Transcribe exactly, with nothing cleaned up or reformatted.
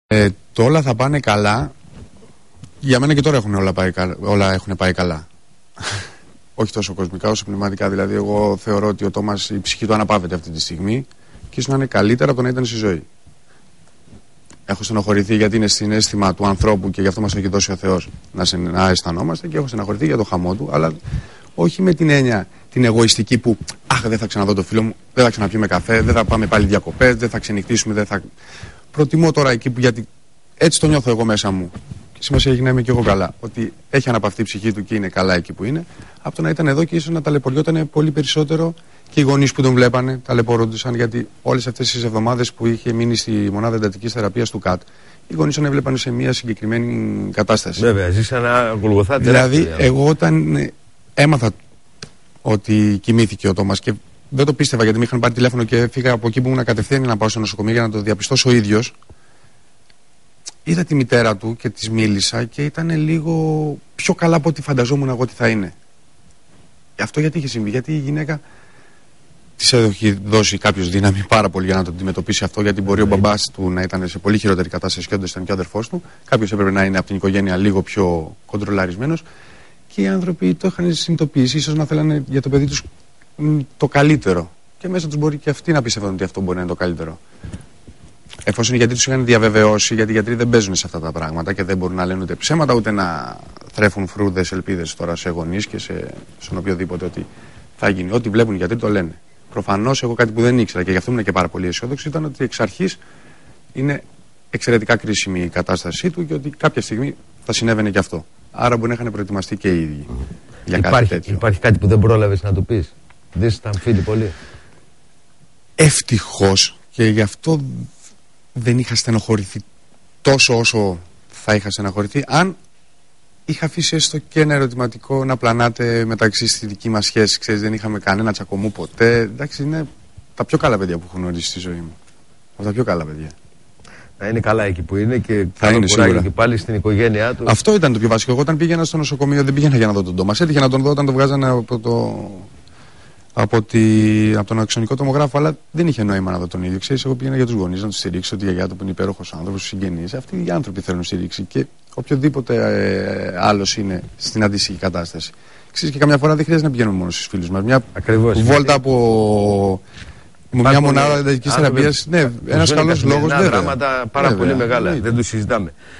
Ε, το όλα θα πάνε καλά. Για μένα και τώρα έχουν όλα, πάει, όλα έχουν πάει καλά. Όχι τόσο κοσμικά όσο πνευματικά. Δηλαδή, εγώ θεωρώ ότι ο Τόμας, η ψυχή του αναπαύεται αυτή τη στιγμή και ίσως να είναι καλύτερα από το να ήταν στη ζωή. Έχω στενοχωρηθεί γιατί είναι συναίσθημα του ανθρώπου και γι' αυτό μας έχει δώσει ο Θεός να, σε, να αισθανόμαστε, και έχω στενοχωρηθεί για το χαμό του, αλλά όχι με την έννοια την εγωιστική που αχ, δεν θα ξαναδώ το φίλο μου, δεν θα ξαναπιούμε καφέ, δεν θα πάμε πάλι διακοπές, δεν θα ξενυχτήσουμε, δεν θα. Προτιμώ τώρα εκεί που, γιατί έτσι το νιώθω εγώ μέσα μου. Και σημασία έχει να είμαι και εγώ καλά. Ότι έχει αναπαυτεί η ψυχή του και είναι καλά εκεί που είναι, από το να ήταν εδώ και ίσως να ταλαιπωριόταν πολύ περισσότερο και οι γονείς που τον βλέπανε ταλαιπωρούντουσαν, γιατί όλες αυτές τις εβδομάδες που είχε μείνει στη μονάδα εντατικής θεραπείας του ΚΑΤ, οι γονείς τον έβλεπαν σε μια συγκεκριμένη κατάσταση. Βέβαια, ζήσα ένα Γολγοθά τεράστιο. Δηλαδή, εγώ όταν ε, έμαθα ότι κοιμήθηκε ο Τόμας και δεν το πίστευα, γιατί με είχαν πάρει τηλέφωνο και φύγα από εκεί που ήμουν κατευθείαν να πάω στο νοσοκομείο για να το διαπιστώσω ο ίδιος. Είδα τη μητέρα του και της μίλησα και ήταν λίγο πιο καλά από ό,τι φανταζόμουν εγώ ότι θα είναι. Και αυτό γιατί είχε συμβεί? Γιατί η γυναίκα της έχει δώσει κάποιος δύναμη πάρα πολύ για να το αντιμετωπίσει αυτό, γιατί μπορεί ο μπαμπάς του να ήταν σε πολύ χειρότερη κατάσταση και όντως ήταν και ο αδερφός του. Κάποιος έπρεπε να είναι από την οικογένεια λίγο πιο κοντρολαρισμένος. Και οι άνθρωποι το είχαν συνειδητοποιήσει, ίσως να θέλανε για το παιδί τους το καλύτερο. Και μέσα τους μπορεί και αυτοί να πίστευαν ότι αυτό μπορεί να είναι το καλύτερο. Εφόσον οι γιατροί τους είχαν διαβεβαιώσει, γιατί οι γιατροί δεν παίζουν σε αυτά τα πράγματα και δεν μπορούν να λένε ούτε ψέματα ούτε να θρέφουν φρούδες ελπίδες τώρα σε γονείς και σε, στον οποιοδήποτε ότι θα γίνει. Ό,τι βλέπουν οι γιατροί το λένε. Προφανώς, εγώ κάτι που δεν ήξερα και γι' αυτό ήμουν και πάρα πολύ αισιόδοξη, ήταν ότι εξ αρχής είναι εξαιρετικά κρίσιμη η κατάστασή του και ότι κάποια στιγμή θα συνέβαινε και αυτό. Άρα μπορεί να είχαν προετοιμαστεί και οι ίδιοι για υπάρχει, κάτι τέτοιο. Υπάρχει κάτι που δεν πρόλαβες να του πεις? Δεν ήταν φίλοι πολύ? Ευτυχώς, και γι' αυτό δεν είχα στενοχωρηθεί τόσο όσο θα είχα στενοχωρηθεί αν είχα αφήσει έστω και ένα ερωτηματικό να πλανάται μεταξύ στη δική μας σχέση. Ξέρεις, δεν είχαμε κανένα τσακωμού ποτέ. Εντάξει, είναι τα πιο καλά παιδιά που έχω γνωρίσει στη ζωή μου. Από τα πιο καλά παιδιά. Να είναι καλά εκεί που είναι και θα είναι σίγουρα. Και πάλι στην οικογένειά του. Αυτό ήταν το πιο βασικό. Εγώ όταν πήγαινα στο νοσοκομείο δεν πήγαινα για να δω τον Τόμας. Έτυχε να τον δω όταν το βγάζανε από, το... από, τη... από τον αξονικό τομογράφο, αλλά δεν είχε νόημα να δω τον ίδιο. Ξέρεις, εγώ πήγαινα για τους γονείς να τους στηρίξω, τη γιαγιά του που είναι υπέροχος άνθρωπος, τους συγγενείς. Αυτοί οι άνθρωποι θέλουν στηρίξη και οποιοδήποτε ε, άλλος είναι στην αντίστοιχη κατάσταση. Ξέρεις, και καμιά φορά δεν χρειάζεται να πηγαίνουμε μόνο στους φίλους μας. Μια Ακριβώς, βόλτα από. Με μια μονάδα εντατικής θεραπείας, ναι, ένας καλός λόγος. Είναι δράματα πάρα βέβαια, πολύ μεγάλα, ναι. Δεν το συζητάμε.